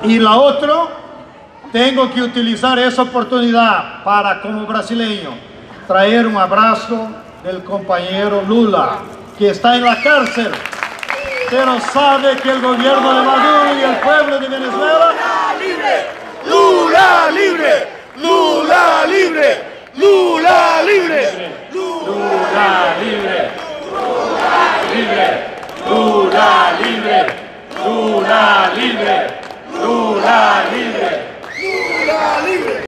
Y la otra, tengo que utilizar esa oportunidad para, como brasileño, traer un abrazo del compañero Lula, que está en la cárcel, pero sabe que el gobierno de Maduro y el pueblo de Venezuela... ¡Lula libre! ¡Lula libre! ¡Lula libre!